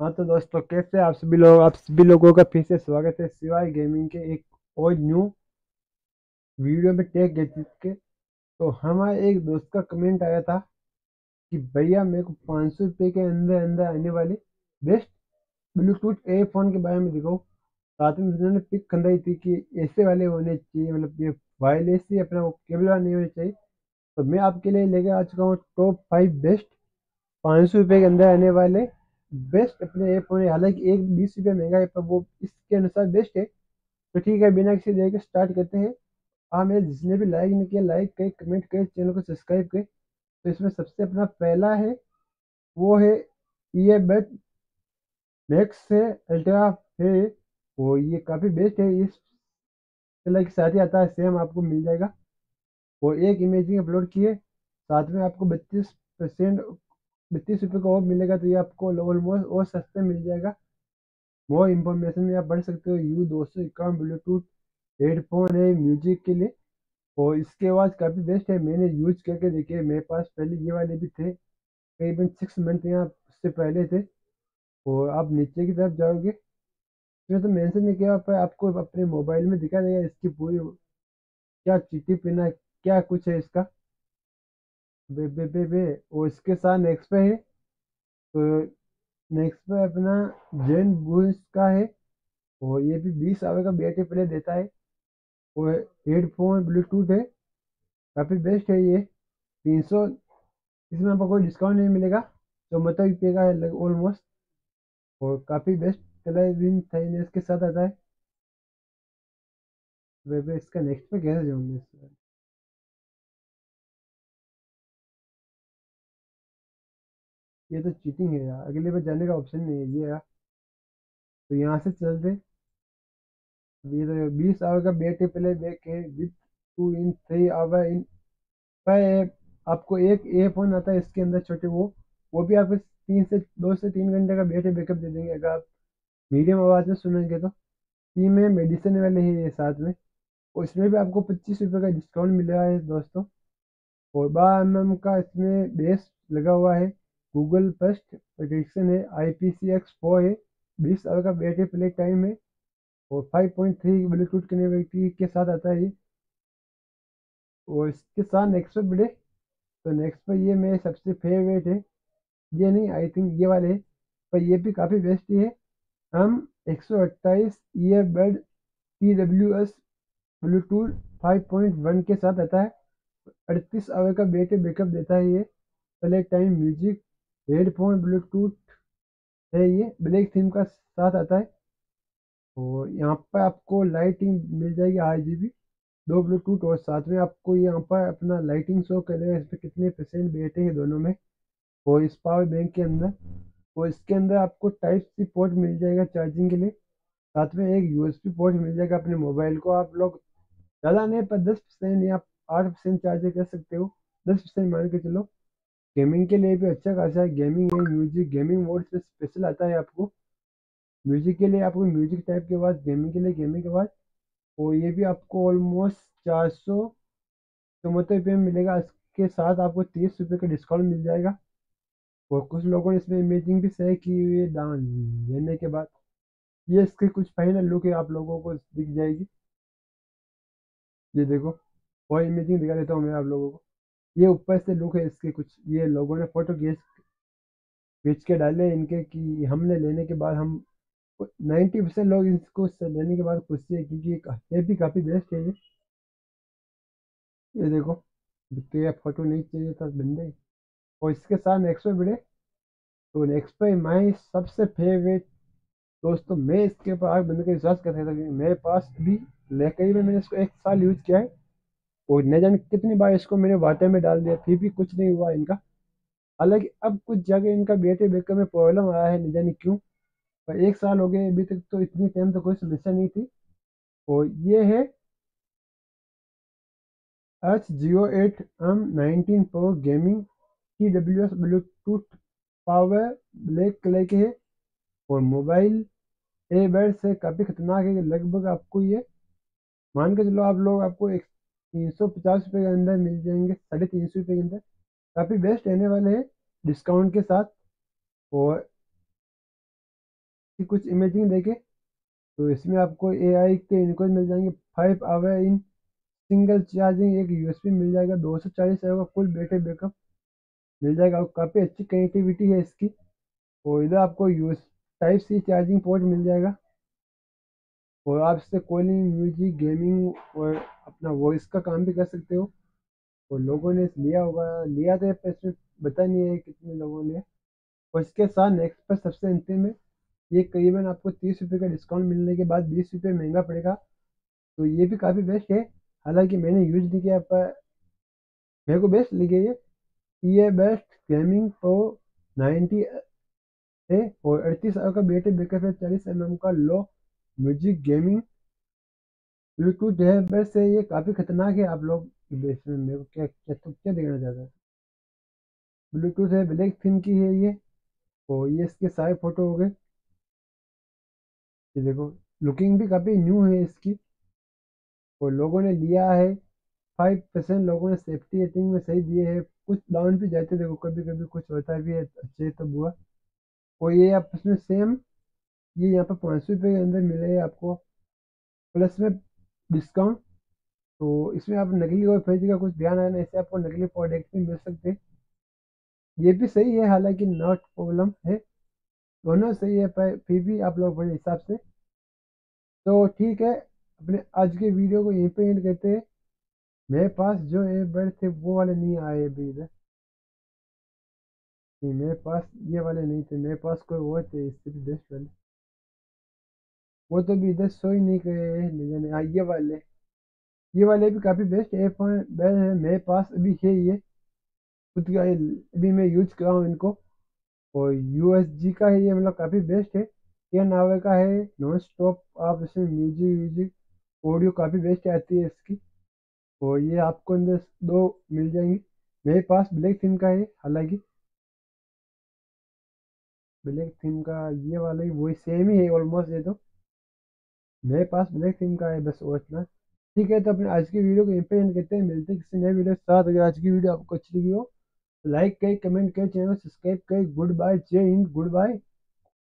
हाँ तो दोस्तों, कैसे आप सभी लोगों का फिर से स्वागत है सिवाय गेमिंग के एक और न्यू वीडियो में टेक गैजेट के। तो हमारे एक दोस्त का कमेंट आया था कि भैया मेरे को 500 रुपये के अंदर अंदर आने वाले बेस्ट ब्लूटूथ एयरफोन के बारे में दिखाओ। साथ में उन्होंने पिक खंदाई थी कि ऐसे वाले होने चाहिए, मतलब ये वायरलेस ही अपना वो केबल वाला नहीं होने चाहिए। तो मैं आपके लिए लेके आ चुका हूँ टॉप 5 बेस्ट 500 रुपये के अंदर आने वाले बेस्ट अपने ऐप होने। हालांकि एक 20 रुपये महंगा है, पर वो इसके अनुसार बेस्ट है। तो ठीक है, बिना किसी देर के स्टार्ट करते हैं। हाँ, मेरे जिसने भी लाइक नहीं किया, लाइक करे, कमेंट करे, चैनल को सब्सक्राइब करे। तो इसमें सबसे अपना पहला है, वो है ईयरबड मैक्स से अल्ट्रा है। वो ये काफ़ी बेस्ट है। इस कलर के साथ ही आता है, सेम आपको मिल जाएगा। वो एक इमेजिंग अपलोड किए, साथ में आपको 32% 32 रुपये का ऑफ मिलेगा। तो ये आपको ऑलमोस्ट और सस्ते मिल जाएगा। मोर इन्फॉर्मेशन में आप पढ़ सकते हो। U251 ब्लूटूथ हेडफोन है म्यूजिक के लिए, और इसके आवाज़ काफ़ी बेस्ट है। मैंने यूज करके देखे, मेरे पास पहले ये वाले भी थे, करीबन 6 मंथ यहाँ उससे पहले थे। और आप नीचे की तरफ जाओगे, इसमें तो मेंशन नहीं किया, पर आपको अपने मोबाइल में दिखा देगा इसकी पूरी क्या चिट्ठी पिन है, क्या कुछ है इसका। बे बे बे बे और इसके साथ नेक्स्ट पे है। तो नेक्स्ट पे अपना जेन बूस का है, और ये भी 20 आवर का बैटरी प्ले देता है। और हेडफोन ब्लूटूथ है, काफ़ी बेस्ट है ये। 300, इसमें आपको कोई डिस्काउंट नहीं मिलेगा। 74 रुपये का है ऑलमोस्ट। और काफ़ी बेस्ट कलर विन थाइनेस के साथ आता है। वे इसका नेक्स्ट पे कैसे जाऊँगा इसका। ये तो चीटिंग है यार, अगले पे जाने का ऑप्शन नहीं है ये यार। तो यहाँ से चलते। ये तो 20 आवर का बैटरी प्ले बैक है विथ 2 in 3 hour इन पर। आपको एक एयरफोन आता है इसके अंदर छोटे, वो भी आपको 2 से 3 घंटे का बैटरी बैकअप दे देंगे, अगर आप मीडियम आवाज़ में सुनेंगे तो। ई में मेडिसिन वाले हैं ये साथ में। और इसमें भी आपको 25 रुपये का डिस्काउंट मिल रहा है दोस्तों। और 12 mm का इसमें बेस लगा हुआ है। गूगल फर्स्ट प्रोटेक्शन है, IPCX4 है। 20 आवर का बैटरी प्ले टाइम है। और 5.3 ब्लूटूथ कनेक्टिविटी के साथ आता है ये। और इसके साथ नेक्स्ट पे बढ़े, तो नेक्स्ट पे ये मेरे सबसे फेवरेट है। ये नहीं, आई थिंक ये वाले है, पर ये भी काफ़ी बेस्ट ही है। हम 128 ईयरबड TWS ब्लूटूथ 5.1 के साथ आता है। 38 आवर का बैटरी बैकअप देता है ये। Play time music headphone Bluetooth है, ये ब्लैक थीम का साथ आता है। और यहाँ पर आपको लाइटिंग मिल जाएगी RGB, 2 ब्लूटूथ, और साथ में आपको यहाँ पर अपना लाइटिंग शो करेगा इस पर कितने परसेंट बैटरी है दोनों में। और इस पावर बैंक के अंदर, और इसके अंदर आपको टाइप C पोर्ट मिल जाएगा चार्जिंग के लिए। साथ में एक USB पोर्ट मिल जाएगा। अपने मोबाइल को आप लोग ज़्यादा नहीं पर 10% या 8% चार्ज कर सकते हो। 10% मान के चलो। गेमिंग के लिए भी अच्छा खासा है। गेमिंग है, म्यूजिक गेमिंग मोड से स्पेशल आता है आपको। म्यूजिक के लिए आपको म्यूजिक टाइप की आवाज़, गेमिंग के लिए गेमिंग की आवाज़। और ये भी आपको ऑलमोस्ट 474 रुपये में मिलेगा। इसके साथ आपको 30 रुपये का डिस्काउंट मिल जाएगा। और कुछ लोगों ने इसमें इमेजिंग भी सही की हुई है दान लेने के बाद। ये इसकी कुछ फाइनल लुक है, आप लोगों को दिख जाएगी। ये देखो, और इमेजिंग दिखा देता हूँ मैं आप लोगों को। ये ऊपर से लुक है इसके, कुछ ये लोगों ने फोटो खींच खींच के डाले इनके, कि हमने लेने के बाद हम 90% लोग इसको लेने के बाद खुश है, क्योंकि ये भी काफ़ी बेस्ट है ये देखो, दिखते हैं। फोटो नहीं चाहिए था बंदे। और इसके साथ नेक्स्ट पे बढ़े, तो नेक्स्ट पे माई सबसे फेवरेट। दोस्तों, मैं इसके ऊपर आग बंद कर विश्वास कर सकता हूँ, क्योंकि मेरे पास भी लेकर ही मैंने इसको 1 साल यूज किया है। और न जाने कितनी बार इसको मैंने वाटर में डाल दिया, फिर भी कुछ नहीं हुआ इनका। हालांकि अब कुछ जगह इनका बैटरी बैकअप में प्रॉब्लम आया है, न जाने क्यों। पर 1 साल हो गए अभी तक, तो इतनी टाइम तो कोई समस्या नहीं थी। और ये है H08M19 Pro gaming TWS Bluetooth power, black colour के है। और मोबाइल एयरबड से काफ़ी खतरनाक है। लगभग आपको ये मान के चलो, आप लोग आपको 350 रुपये के अंदर मिल जाएंगे, 350 रुपये के अंदर। काफ़ी बेस्ट रहने वाले हैं डिस्काउंट के साथ। और कि कुछ इमेजिंग देखे तो इसमें आपको AI के इनकोज मिल जाएंगे, 5 आवर इन सिंगल चार्जिंग, एक USB मिल जाएगा, 240 का कुल बैटरी बैकअप मिल जाएगा और काफ़ी अच्छी कनेक्टिविटी है इसकी। और इधर आपको US type C charging port मिल जाएगा और आप इससे कॉलिंग, म्यूजिक, गेमिंग और अपना वॉइस का काम भी कर सकते हो। और लोगों ने लिया होगा, लिया तो है पर इसमें बता नहीं है कितने लोगों ने। और इसके साथ नेक्स्ट पर सबसे अंतिम में ये करीबन आपको 30 रुपये का डिस्काउंट मिलने के बाद 20 रुपये महंगा पड़ेगा। तो ये भी काफ़ी बेस्ट है। हालांकि मैंने यूज नहीं किया पर मेरे को बेस्ट लगी है ये बेस्ट गेमिंग प्रो 90 है और 38 का बैटरी बैकअप है, 40 mm का लो म्यूजिक गेमिंग ब्लूटूथ है। वैसे ये काफ़ी खतरनाक है। आप लोग बेस में मेरे को क्या क्या तो क्या देखना चाहता है। ब्लूटूथ है, ब्लैक थीम की है ये। और ये इसके सारे फोटो हो गए। ये देखो, लुकिंग भी काफ़ी न्यू है इसकी। और लोगों ने लिया है, 5% लोगों ने सेफ्टी रेटिंग में सही दिए हैं। कुछ डाउन भी जाते, देखो कभी कभी कुछ होता भी है, अच्छे तो बुआ। और ये आप इसमें सेम ये यहाँ पर 500 रुपये के अंदर मिले आपको प्लस में डिस्काउंट। तो इसमें आप नकली और फर्जी का कुछ ध्यान आना, इससे आपको नकली प्रोडक्ट भी मिल सकते हैं। ये भी सही है, हालांकि नॉट प्रॉब्लम है, दोनों सही है पर फिर भी आप लोग बड़े हिसाब से। तो ठीक है, अपने आज के वीडियो को यहीं पे एंड करते हैं। मेरे पास जो एयरबड थे वो वाले नहीं आए अभी इधर। नहीं, मेरे पास ये वाले नहीं थे, मेरे पास कोई और थे इससे भी बेस्ट वाले। वो तो भी इधर शो ही नहीं करे, नहीं जाने। हाँ, ये वाले भी काफ़ी बेस्ट एयरफोन बेस्ट है, मेरे पास अभी है ये खुद का अभी मैं यूज कर रहा हूँ इनको। और USG का है ये, मतलब काफ़ी बेस्ट है। 10 आवर का है, नॉन स्टॉप आप इसमें म्यूजिक व्यूजिक ऑडियो काफ़ी बेस्ट आती है इसकी। और ये आपको अंदर दो मिल जाएंगी। मेरे पास ब्लैक थीम का है, हालांकि ब्लैक थीम का ये वाला ही वही सेम ही है ऑलमोस्ट। ये तो मेरे पास ब्लैक थीम का है बस, और इतना। ठीक है, तो अपने आज की वीडियो को यहीं पे एंड करते हैं, मिलते हैं किसी नए वीडियो के साथ। अगर आज की वीडियो आपको अच्छी लगी हो तो लाइक करें, कमेंट करें, चैनल को सब्सक्राइब करें। गुड बाय, जय हिंद, गुड बाय।